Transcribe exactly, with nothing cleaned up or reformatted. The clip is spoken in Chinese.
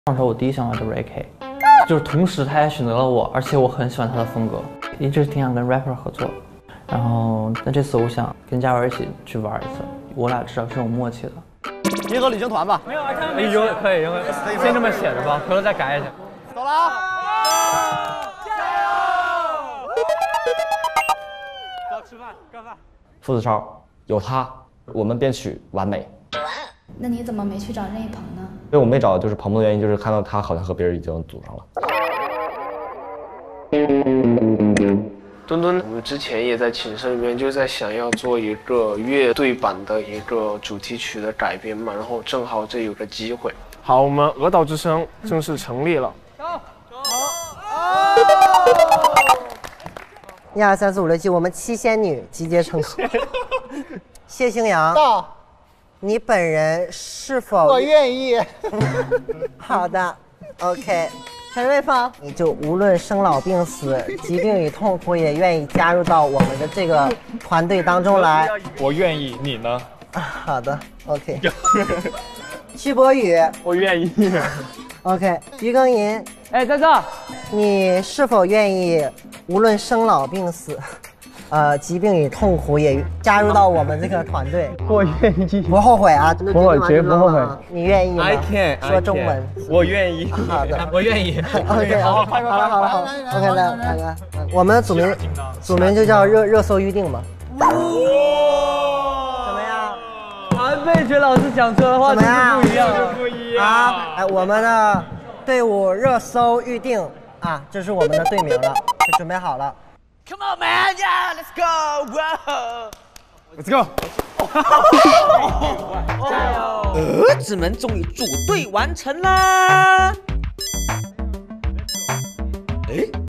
上手我第一想到就是 A K， 就是同时他也选择了我，而且我很喜欢他的风格，一直挺想跟 rapper 合作。然后那这次我想跟嘉文一起去玩一次，我俩至少是有默契的。 银河旅行团吧？ 没有，他们没有可以，先这么写着吧，回头再改一下。 走了啊！ 加油！走，吃饭，干饭。 傅子超有他，我们编曲完美。 那你怎么没去找任意鹏呢？ 因为我没找就是彭彭的原因，就是看到他好像和别人已经组上了。 墩墩，我们之前也在寝室里面就在想要做一个乐队版的一个主题曲的改编嘛，然后正好这有个机会。好，我们鹅岛之声正式成立了。 走，走， 一二三四五六七，我们七仙女集结成功。谢星阳， 到， 你本人是否？ 我愿意。 好的 ，OK。陈瑞芳，你就无论生老病死、疾病与痛苦，也愿意加入到我们的这个团队当中来。 我愿意，你呢？ 啊、好的 ，OK。曲博宇， 我愿意。 OK。于庚寅， 哎，在这。 你是否愿意无论生老病死？呃，疾病与痛苦也加入到我们这个团队， 我愿意， 不后悔啊！ 不后悔，绝不后悔。 你愿意吗 ？I can， 说中文。 我愿意。 好的， 我愿意。 OK， 好，好了，好了，好了 ，OK， 来，来来，我们组名组名就叫热热搜预定吧。哇！怎么样？ 韩贝雪老师讲出来的话就是不一样， 不一样啊！哎，我们的队伍热搜预定啊，这是我们的队名了，就准备好了。 Come on, man! Yeah, let's go! Whoa! Let's go! 加油！ 儿子们终于组队完成啦！哎。